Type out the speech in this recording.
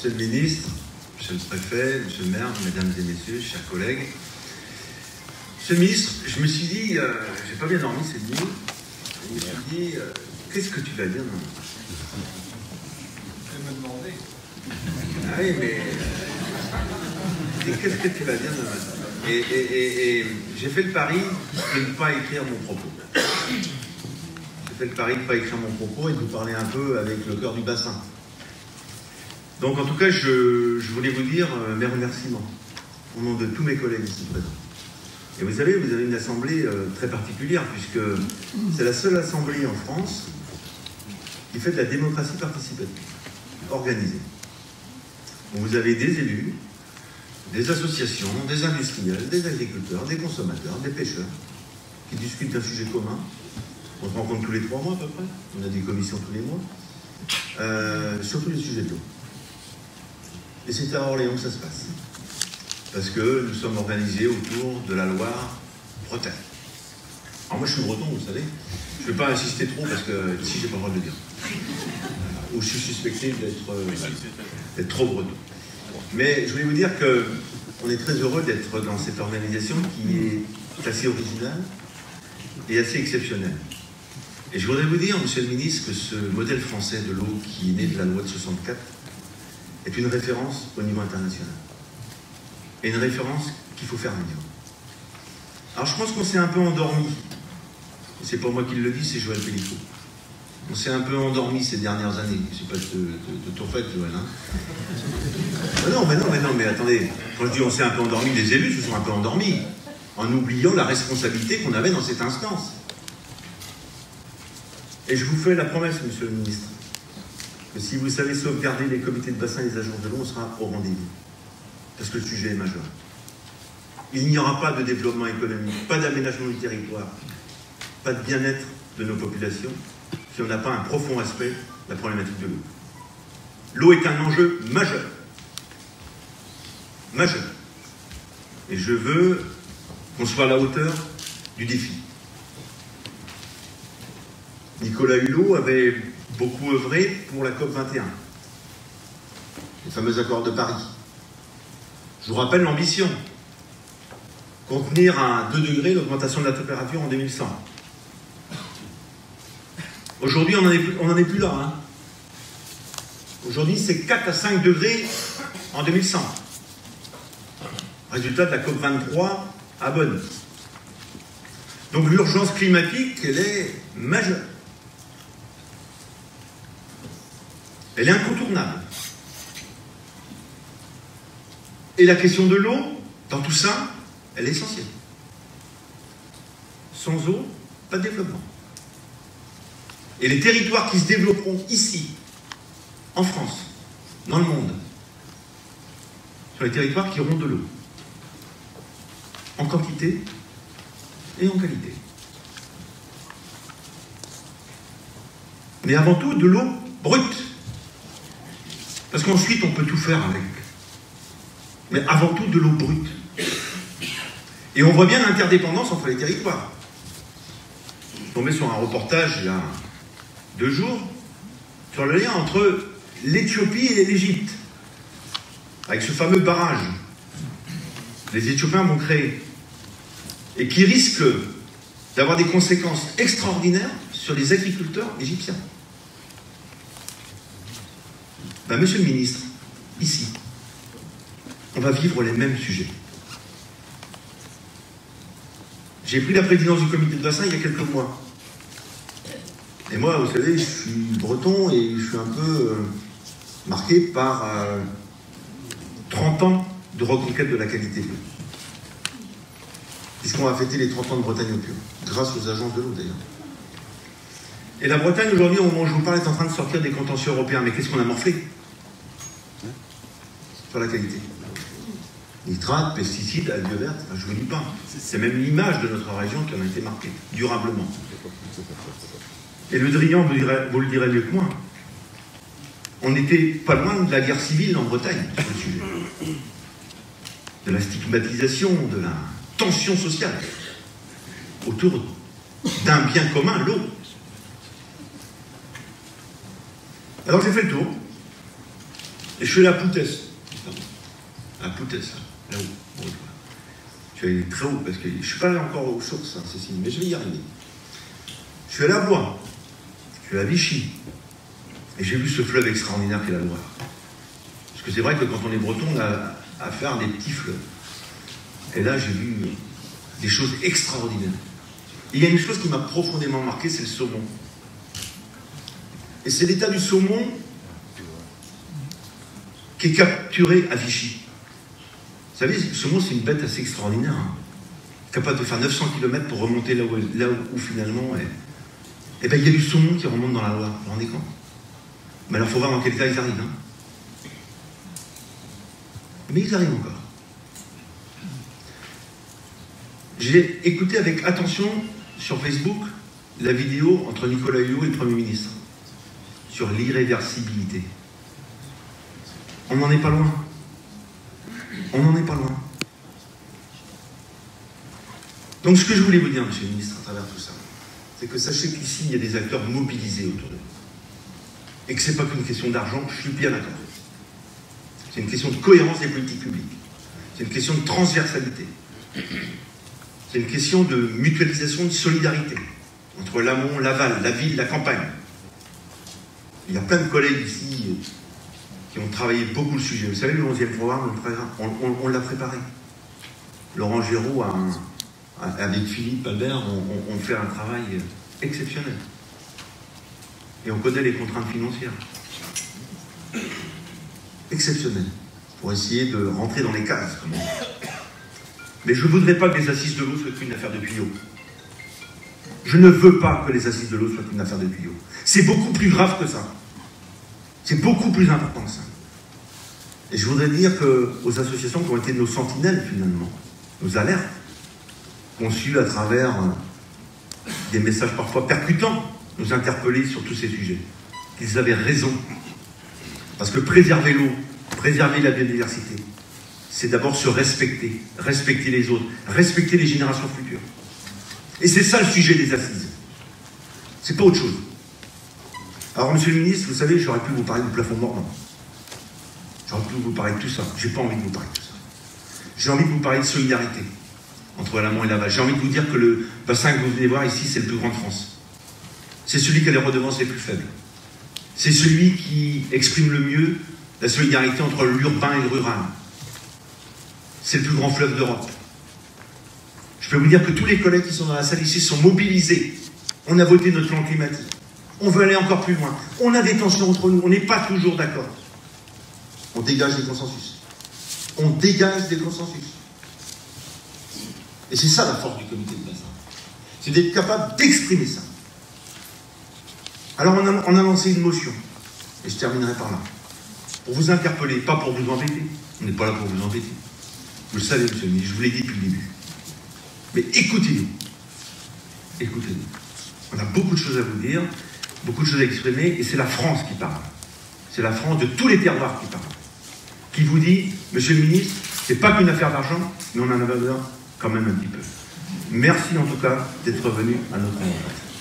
Monsieur le ministre, monsieur le préfet, monsieur le maire, mesdames et messieurs, chers collègues. Monsieur le ministre, je me suis dit, j'ai pas bien dormi cette nuit, je me suis dit, qu'est-ce que tu vas dire? Je vais me demander. Ah oui, mais qu'est-ce que tu vas dire demain matin? Et j'ai fait le pari de ne pas écrire mon propos. J'ai fait le pari de ne pas écrire mon propos et de vous parler un peu avec le cœur du bassin. Donc en tout cas, je voulais vous dire mes remerciements au nom de tous mes collègues ici présents. Et vous savez, vous avez une assemblée très particulière, puisque c'est la seule assemblée en France qui fait de la démocratie participative, organisée. Donc vous avez des élus, des associations, des industriels, des agriculteurs, des consommateurs, des pêcheurs, qui discutent d'un sujet commun. On se rencontre tous les 3 mois à peu près, on a des commissions tous les mois, sur tous les sujets de l'eau. Et c'est à Orléans que ça se passe. Parce que nous sommes organisés autour de la Loire-Bretagne. Alors moi je suis breton, vous savez. Je ne vais pas insister trop parce que ici j'ai pas le droit de le dire. Ou je suis suspecté d'être trop breton. Mais je voulais vous dire qu'on est très heureux d'être dans cette organisation qui est assez originale et assez exceptionnelle. Et je voudrais vous dire, monsieur le ministre, que ce modèle français de l'eau qui est né de la loi de 64 est une référence au niveau international. Et une référence qu'il faut faire vivre. Alors je pense qu'on s'est un peu endormi. C'est pas moi qui le dis, c'est Joël Pellicot. On s'est un peu endormi ces dernières années. C'est pas de ton fait, Joël. Hein mais attendez. Quand je dis on s'est un peu endormi, les élus se sont un peu endormis, en oubliant la responsabilité qu'on avait dans cette instance. Et je vous fais la promesse, monsieur le ministre, que si vous savez sauvegarder les comités de bassin et les agences de l'eau, on sera au rendez-vous. Parce que le sujet est majeur. Il n'y aura pas de développement économique, pas d'aménagement du territoire, pas de bien-être de nos populations, si on n'a pas un profond respect de la problématique de l'eau. L'eau est un enjeu majeur. Majeur. Et je veux qu'on soit à la hauteur du défi. Nicolas Hulot avait beaucoup œuvré pour la COP21, les fameux accords de Paris. Je vous rappelle l'ambition, contenir à 2 degrés l'augmentation de la température en 2100. Aujourd'hui, on n'en est plus là. Hein. Aujourd'hui, c'est 4 à 5 degrés en 2100. Résultat de la COP23 à Bonn. Donc l'urgence climatique, elle est majeure. Elle est incontournable. Et la question de l'eau, dans tout ça, elle est essentielle. Sans eau, pas de développement. Et les territoires qui se développeront ici, en France, dans le monde, sont les territoires qui auront de l'eau. En quantité et en qualité. Mais avant tout, de l'eau brute. Parce qu'ensuite, on peut tout faire avec. Mais avant tout, de l'eau brute. Et on voit bien l'interdépendance entre les territoires. Je suis tombé sur un reportage il y a 2 jours sur le lien entre l'Éthiopie et l'Égypte. Avec ce fameux barrage que les Éthiopiens vont créer. Et qui risque d'avoir des conséquences extraordinaires sur les agriculteurs égyptiens. Ben, monsieur le ministre, ici, on va vivre les mêmes sujets. J'ai pris la présidence du comité de bassin il y a quelques mois. Et moi, vous savez, je suis breton et je suis un peu marqué par 30 ans de reconquête de la qualité de l'eau. Puisqu'on va fêter les 30 ans de Bretagne au pur, grâce aux agences de l'eau d'ailleurs. Et la Bretagne, aujourd'hui, au moment où je vous parle, est en train de sortir des contentieux européens. Mais qu'est-ce qu'on a morflé sur la qualité? Nitrates, pesticides, algues vertes, enfin, je ne vous dis pas. C'est même l'image de notre région qui en a été marquée, durablement. Et Le Drian, vous le direz mieux que moi, on n'était pas loin de la guerre civile en Bretagne sur le sujet. De la stigmatisation, de la tension sociale autour d'un bien commun, l'eau. Alors j'ai fait le tour Et je suis allé à Poutès, à Poutès, là-haut. Bon, je suis allé très haut, parce que je ne suis pas allé encore aux sources, hein, Cécile, mais je vais y arriver. Je suis allé à Blois, je suis allé à Vichy, et j'ai vu ce fleuve extraordinaire qu'est la Loire. Parce que c'est vrai que quand on est breton, on a affaire à des petits fleuves. Et là, j'ai vu des choses extraordinaires. Et il y a une chose qui m'a profondément marqué, c'est le saumon. Et c'est l'état du saumon qui est capturé à Vichy. Vous savez, le saumon, c'est une bête assez extraordinaire. Hein. Capable de faire 900 km pour remonter là où finalement... Et bien, il y a du saumon qui remonte dans la Loire. Vous vous rendez compte? Mais alors, il faut voir dans quel cas ils arrivent. Hein. Mais ils arrivent encore. J'ai écouté avec attention sur Facebook la vidéo entre Nicolas Hulot et le Premier ministre sur l'irréversibilité. On n'en est pas loin. On n'en est pas loin. Donc ce que je voulais vous dire, Monsieur le ministre, à travers tout ça, c'est que sachez qu'ici, il y a des acteurs mobilisés autour de nous. Et que ce n'est pas qu'une question d'argent, je suis bien d'accord. C'est une question de cohérence des politiques publiques. C'est une question de transversalité. C'est une question de mutualisation, de solidarité entre l'amont, l'aval, la ville, la campagne. Il y a plein de collègues ici qui ont travaillé beaucoup le sujet. Vous savez, le 11e programme, on l'a préparé. Laurent Géraud, avec Philippe Albert, on fait un travail exceptionnel. Et on connaît les contraintes financières. Exceptionnelles. Pour essayer de rentrer dans les cases. Mais je ne voudrais pas que les assises de l'eau soient une affaire de tuyaux. Je ne veux pas que les assises de l'eau soient une affaire de tuyaux. C'est beaucoup plus grave que ça. C'est beaucoup plus important que ça. Et je voudrais dire aux associations qui ont été nos sentinelles, finalement, nos alertes, conçues à travers des messages parfois percutants, nous interpeller sur tous ces sujets, qu'ils avaient raison. Parce que préserver l'eau, préserver la biodiversité, c'est d'abord se respecter, respecter les autres, respecter les générations futures. Et c'est ça le sujet des assises. C'est pas autre chose. Alors, Monsieur le ministre, vous savez, j'aurais pu vous parler du plafond mordant. J'aurais pu vous parler de tout ça. J'ai pas envie de vous parler de tout ça. J'ai envie de vous parler de solidarité entre l'amont et l'aval. J'ai envie de vous dire que le bassin que vous venez voir ici, c'est le plus grand de France. C'est celui qui a les redevances les plus faibles. C'est celui qui exprime le mieux la solidarité entre l'urbain et le rural. C'est le plus grand fleuve d'Europe. Je peux vous dire que tous les collègues qui sont dans la salle ici sont mobilisés. On a voté notre plan climatique. On veut aller encore plus loin. On a des tensions entre nous. On n'est pas toujours d'accord. On dégage des consensus. On dégage des consensus. Et c'est ça la force du comité de bassin. C'est d'être capable d'exprimer ça. Alors on a lancé une motion. Et je terminerai par là. Pour vous interpeller, pas pour vous embêter. On n'est pas là pour vous embêter. Vous le savez, monsieur le ministre, je vous l'ai dit depuis le début. Mais écoutez-nous. Écoutez-nous. On a beaucoup de choses à vous dire, beaucoup de choses à exprimer, et c'est la France qui parle. C'est la France de tous les terroirs qui parle. Qui vous dit, monsieur le ministre, c'est pas qu'une affaire d'argent, mais on en a besoin quand même un petit peu. Merci en tout cas d'être venu à notre rencontre.